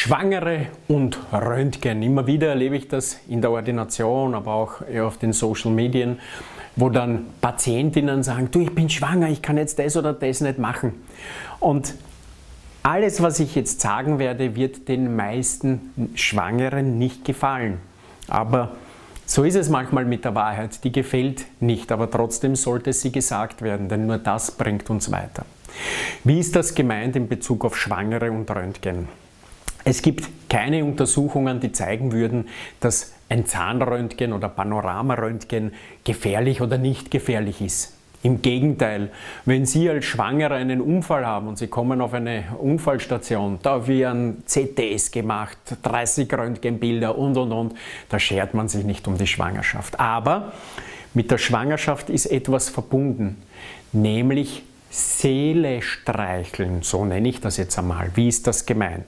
Schwangere und Röntgen. Immer wieder erlebe ich das in der Ordination, aber auch auf den Social Medien, wo dann Patientinnen sagen, du, ich bin schwanger, ich kann jetzt das oder das nicht machen. Und alles, was ich jetzt sagen werde, wird den meisten Schwangeren nicht gefallen. Aber so ist es manchmal mit der Wahrheit, die gefällt nicht, aber trotzdem sollte sie gesagt werden, denn nur das bringt uns weiter. Wie ist das gemeint in Bezug auf Schwangere und Röntgen? Es gibt keine Untersuchungen, die zeigen würden, dass ein Zahnröntgen oder Panoramaröntgen gefährlich oder nicht gefährlich ist. Im Gegenteil, wenn Sie als Schwangere einen Unfall haben und Sie kommen auf eine Unfallstation, da werden CTs gemacht, 30 Röntgenbilder und, da schert man sich nicht um die Schwangerschaft. Aber mit der Schwangerschaft ist etwas verbunden, nämlich Seele streicheln, so nenne ich das jetzt einmal. Wie ist das gemeint?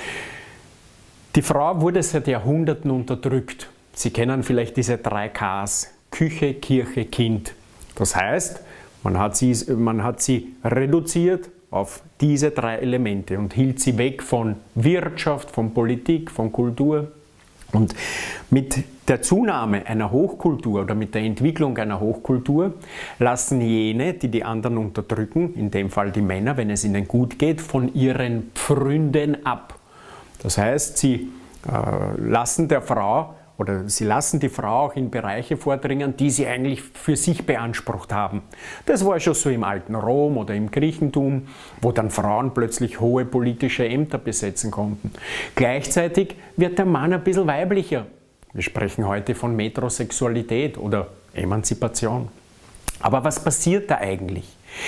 Die Frau wurde seit Jahrhunderten unterdrückt. Sie kennen vielleicht diese 3 Ks, Küche, Kirche, Kind. Das heißt, man hat sie reduziert auf diese 3 Elemente und hielt sie weg von Wirtschaft, von Politik, von Kultur. Und mit der Zunahme einer Hochkultur oder mit der Entwicklung einer Hochkultur lassen jene, die die anderen unterdrücken, in dem Fall die Männer, wenn es ihnen gut geht, von ihren Pfründen ab. Das heißt, sie lassen die Frau auch in Bereiche vordringen, die sie eigentlich für sich beansprucht haben. Das war schon so im alten Rom oder im Griechentum, wo dann Frauen plötzlich hohe politische Ämter besetzen konnten. Gleichzeitig wird der Mann ein bisschen weiblicher. Wir sprechen heute von Metrosexualität oder Emanzipation. Aber was passiert da eigentlich?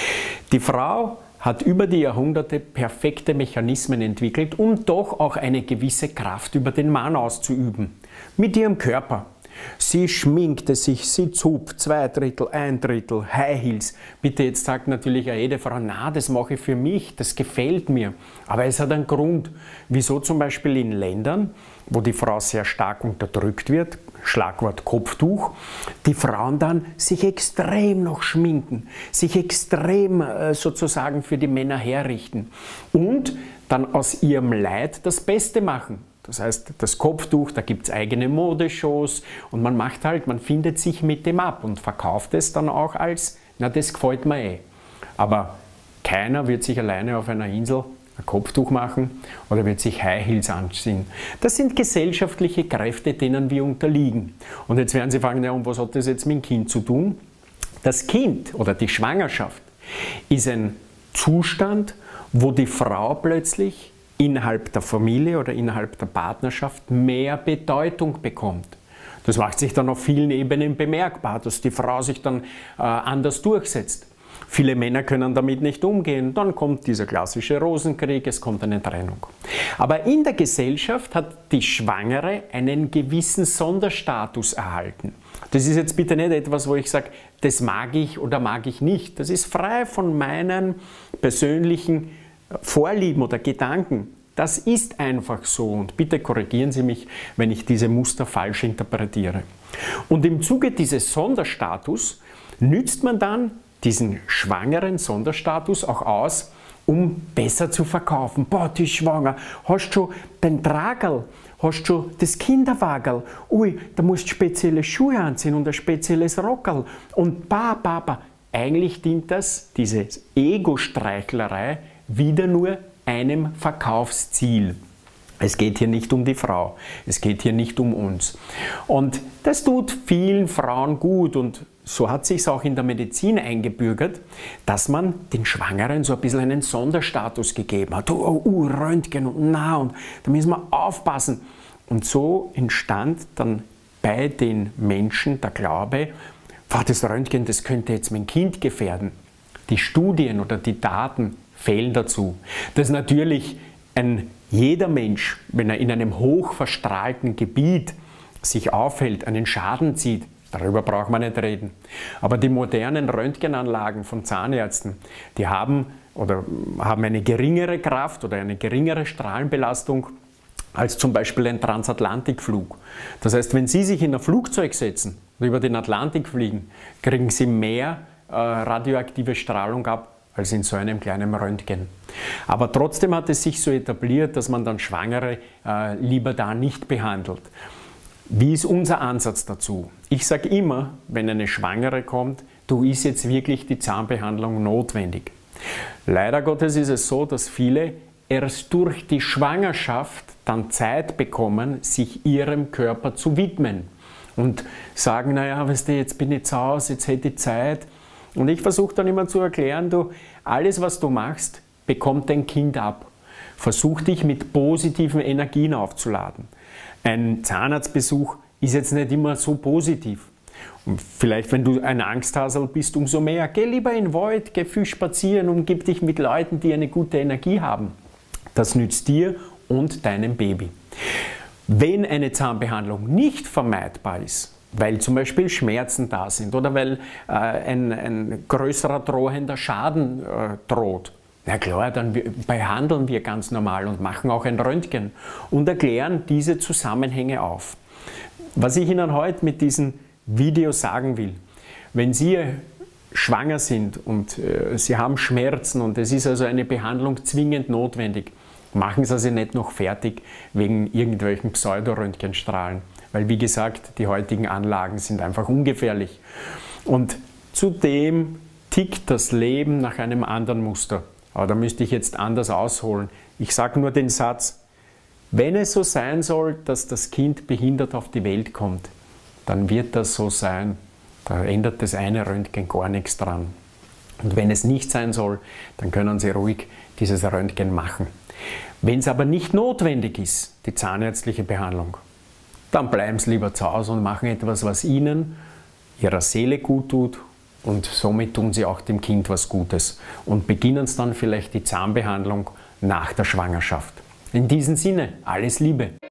Die Frau hat über die Jahrhunderte perfekte Mechanismen entwickelt, um doch auch eine gewisse Kraft über den Mann auszuüben. Mit ihrem Körper. Sie schminkte sich, sie zupft, 2/3, 1/3, High Heels. Bitte, jetzt sagt natürlich jede Frau, na, das mache ich für mich, das gefällt mir. Aber es hat einen Grund, wieso zum Beispiel in Ländern, wo die Frau sehr stark unterdrückt wird, Schlagwort Kopftuch, die Frauen dann sich extrem noch schminken, sich extrem sozusagen für die Männer herrichten und dann aus ihrem Leid das Beste machen. Das heißt, das Kopftuch, da gibt es eigene Modeshows und man findet sich mit dem ab und verkauft es dann auch als, na, das gefällt mir eh. Aber keiner wird sich alleine auf einer Insel ein Kopftuch machen oder wird sich High Heels anziehen. Das sind gesellschaftliche Kräfte, denen wir unterliegen. Und jetzt werden Sie fragen, ja, und was hat das jetzt mit dem Kind zu tun? Das Kind oder die Schwangerschaft ist ein Zustand, wo die Frau plötzlich innerhalb der Familie oder innerhalb der Partnerschaft mehr Bedeutung bekommt. Das macht sich dann auf vielen Ebenen bemerkbar, dass die Frau sich dann anders durchsetzt. Viele Männer können damit nicht umgehen, dann kommt dieser klassische Rosenkrieg, es kommt eine Trennung. Aber in der Gesellschaft hat die Schwangere einen gewissen Sonderstatus erhalten. Das ist jetzt bitte nicht etwas, wo ich sage, das mag ich oder mag ich nicht. Das ist frei von meinen persönlichen Vorlieben oder Gedanken. Das ist einfach so und bitte korrigieren Sie mich, wenn ich diese Muster falsch interpretiere. Und im Zuge dieses Sonderstatus nützt man dann diesen schwangeren Sonderstatus auch aus, um besser zu verkaufen. Boah, die ist schwanger. Hast du schon den Tragerl? Hast du schon das Kinderwagerl? Ui, da musst du spezielle Schuhe anziehen und ein spezielles Rockerl. Und Eigentlich dient das, diese Ego-Streichlerei, wieder nur einem Verkaufsziel. Es geht hier nicht um die Frau, es geht hier nicht um uns. Und das tut vielen Frauen gut und so hat sich es auch in der Medizin eingebürgert, dass man den Schwangeren so ein bisschen einen Sonderstatus gegeben hat. Röntgen und und da müssen wir aufpassen. Und so entstand dann bei den Menschen der Glaube, das Röntgen, das könnte jetzt mein Kind gefährden. Die Studien oder die Daten fehlen dazu. Dass natürlich jeder Mensch, wenn er in einem hochverstrahlten Gebiet sich aufhält, einen Schaden zieht, darüber braucht man nicht reden. Aber die modernen Röntgenanlagen von Zahnärzten, die haben eine geringere Kraft oder eine geringere Strahlenbelastung als zum Beispiel ein Transatlantikflug. Das heißt, wenn Sie sich in ein Flugzeug setzen und über den Atlantik fliegen, kriegen Sie mehr radioaktive Strahlung ab als in so einem kleinen Röntgen. Aber trotzdem hat es sich so etabliert, dass man dann Schwangere lieber da nicht behandelt. Wie ist unser Ansatz dazu? Ich sage immer, wenn eine Schwangere kommt, du, ist jetzt wirklich die Zahnbehandlung notwendig. Leider Gottes ist es so, dass viele erst durch die Schwangerschaft dann Zeit bekommen, sich ihrem Körper zu widmen und sagen, naja, weißt du, jetzt bin ich zu Hause, jetzt hätte ich Zeit. Und ich versuche dann immer zu erklären, du, alles was du machst, bekommt dein Kind ab. Versuch dich mit positiven Energien aufzuladen. Ein Zahnarztbesuch ist jetzt nicht immer so positiv. Und vielleicht, wenn du ein Angsthasel bist, umso mehr. Geh lieber in den Wald, geh viel spazieren und gib dich mit Leuten, die eine gute Energie haben. Das nützt dir und deinem Baby. Wenn eine Zahnbehandlung nicht vermeidbar ist, weil zum Beispiel Schmerzen da sind oder weil ein größerer drohender Schaden droht, na klar, dann behandeln wir ganz normal und machen auch ein Röntgen und erklären diese Zusammenhänge auf. Was ich Ihnen heute mit diesem Video sagen will, wenn Sie schwanger sind und Sie haben Schmerzen und es ist also eine Behandlung zwingend notwendig, machen Sie sie nicht noch fertig wegen irgendwelchen Pseudoröntgenstrahlen, weil wie gesagt, die heutigen Anlagen sind einfach ungefährlich. Und zudem tickt das Leben nach einem anderen Muster. Aber da müsste ich jetzt anders ausholen. Ich sage nur den Satz, wenn es so sein soll, dass das Kind behindert auf die Welt kommt, dann wird das so sein. Da ändert das eine Röntgen gar nichts dran. Und wenn es nicht sein soll, dann können Sie ruhig dieses Röntgen machen. Wenn es aber nicht notwendig ist, die zahnärztliche Behandlung, dann bleiben Sie lieber zu Hause und machen etwas, was Ihnen, Ihrer Seele gut tut und somit tun Sie auch dem Kind was Gutes und beginnen Sie dann vielleicht die Zahnbehandlung nach der Schwangerschaft. In diesem Sinne, alles Liebe!